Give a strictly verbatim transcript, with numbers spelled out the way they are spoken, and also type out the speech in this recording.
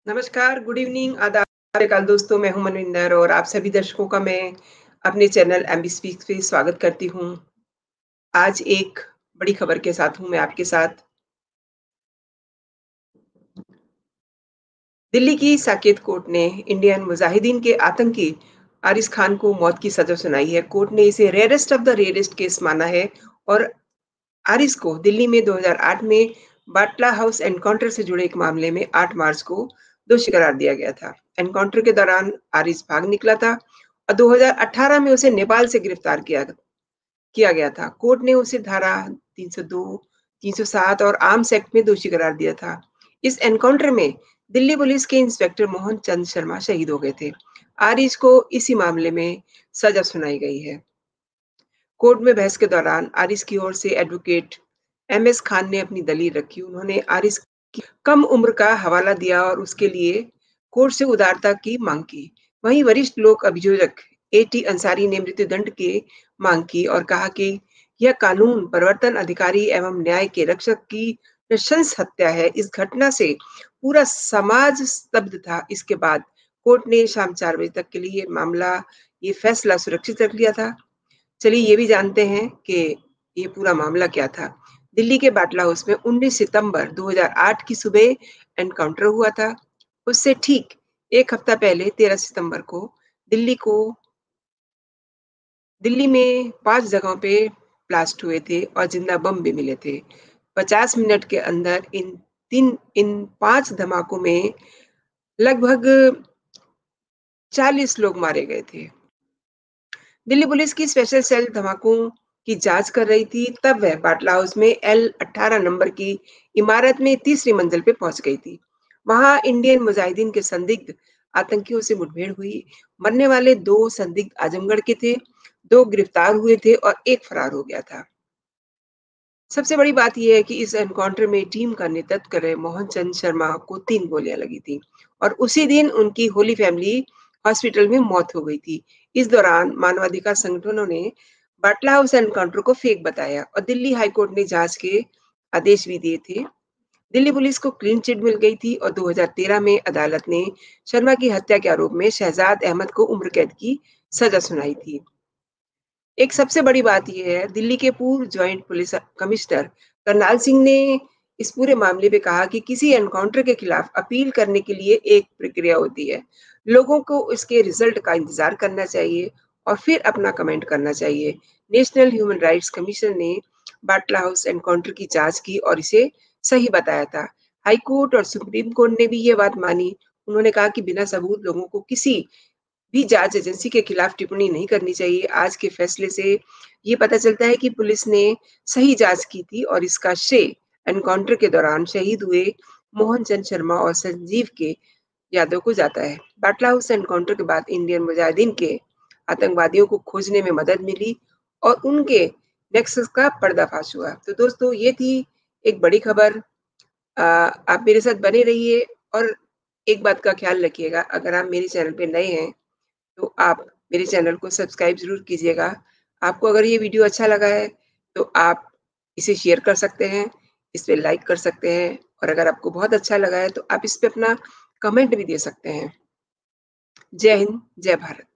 नमस्कार, good evening, आदाब काल दोस्तों, मैं हूँ मनविंदर और आप सभी दर्शकों का मैं अपने चैनल एमबी स्पीक्स पे स्वागत करती हूँ। आज एक बड़ी खबर के साथ हूँ मैं आपके साथ। दिल्ली की साकेत कोर्ट ने इंडियन मुजाहिदीन के आतंकी आरिस खान को मौत की सजा सुनाई है। कोर्ट ने इसे rarest of the rarest case माना है और आरिस को दिल्ली में दो हज़ार आठ में बाटला हाउस एनकाउंटर से जुड़े एक मामले में आठ मार्च को दोषी करार दिया गया था। एनकाउंटर के दौरान आरिस भाग निकला था और दो हज़ार अठारह में उसे नेपाल से गिरफ्तार किया किया गया था। कोर्ट ने उसे धारा तीन सौ दो, तीन सौ सात और आर्म्स एक्ट में दोषी करार दिया था। इस एनकाउंटर में दिल्ली पुलिस के इंस्पेक्टर मोहन चंद शर्मा शहीद हो गए थे। आरिस को इसी मामले में सजा सुनाई गई है। कोर्ट में बहस के दौरान आरिस की ओर से एडवोकेट एम एस खान ने अपनी दलील रखी। उन्होंने आरिस की कम उम्र का हवाला दिया और उसके लिए कोर्ट से उदारता की मांग की। वहीं वरिष्ठ लोक अभियोजक ए टी अंसारी ने मृत्युदंड की मांग की और कहा कि यह कानून प्रवर्तन अधिकारी एवं न्याय के रक्षक की नृशंस हत्या है। इस घटना से पूरा समाज स्तब्ध था। इसके बाद कोर्ट ने शाम चार बजे तक के लिए ये मामला ये फैसला सुरक्षित रख लिया था। चलिए ये भी जानते हैं कि ये पूरा मामला क्या था। दिल्ली के बाटला हाउस में उन्नीस सितंबर दो हज़ार आठ की सुबह एनकाउंटर हुआ था। उससे ठीक एक हफ्ता पहले तेरह सितंबर को दिल्ली को दिल्ली में पांच जगहों पे ब्लास्ट हुए थे और जिंदा बम भी मिले थे। पचास मिनट के अंदर इन तीन इन पांच धमाकों में लगभग चालीस लोग मारे गए थे। दिल्ली पुलिस की स्पेशल सेल धमाकों की जांच कर रही थी, तब वह बाटला हाउस में एल अठारह नंबर की इमारत में तीसरी मंजिल पे पहुंच गई थी। वहां इंडियन मुजाहिदीन के संदिग्ध आतंकियों से मुठभेड़ हुई। मरने वाले दो संदिग्ध आजमगढ़ के थे, दो गिरफ्तार हुए थे और एक फरार हो गया था। सबसे बड़ी बात यह है कि इस एनकाउंटर में टीम का नेतृत्व कर रहे मोहन चंद शर्मा को तीन गोलियां लगी थी और उसी दिन उनकी होली फैमिली हॉस्पिटल में मौत हो गई थी। इस दौरान मानवाधिकार संगठनों ने बाटला हाउस एनकाउंटर को फेक बताया और दिल्ली हाईकोर्ट ने जांच के आदेश भी दिए थे। दिल्ली पुलिस को क्लीन चिट मिल गई थी और दो हज़ार तेरह में अदालत ने शर्मा की हत्या के आरोप में शहजाद अहमद को उम्र कैद की सजा सुनाई थी। एक सबसे बड़ी बात यह है, दिल्ली के पूर्व joint police commissioner Karnail Singh ने इस पूरे मामले पे कहा कि किसी एनकाउंटर के खिलाफ अपील करने के लिए एक प्रक्रिया होती है। लोगों को इसके रिजल्ट का इंतजार करना चाहिए और फिर अपना कमेंट करना चाहिए। नेशनल ह्यूमन राइट्स कमीशन ने बाटला हाउस एनकाउंटर की जांच की और इसे सही बताया था। हाई कोर्ट और सुप्रीम कोर्ट ने भी ये बात मानी। उन्होंने कहा कि बिना सबूत लोगों को किसी भी जांच एजेंसी के खिलाफ टिप्पणी नहीं करनी चाहिए। आज के फैसले से ये पता चलता है कि पुलिस ने सही जांच की थी और इसका श्रेय एनकाउंटर के दौरान शहीद हुए मोहन चंद शर्मा और संजीव के यादव को जाता है। बाटला हाउस एनकाउंटर के बाद इंडियन मुजाहिदीन के आतंकवादियों को खोजने में मदद मिली और उनके नेक्सस का पर्दाफाश हुआ। तो दोस्तों ये थी एक बड़ी खबर। आप मेरे साथ बने रहिए और एक बात का ख्याल रखिएगा, अगर आप मेरे चैनल पे नए हैं तो आप मेरे चैनल को सब्सक्राइब ज़रूर कीजिएगा। आपको अगर ये वीडियो अच्छा लगा है तो आप इसे शेयर कर सकते हैं, इस पे लाइक कर सकते हैं और अगर आपको बहुत अच्छा लगा है तो आप इस पे अपना कमेंट भी दे सकते हैं। जय हिंद, जय भारत।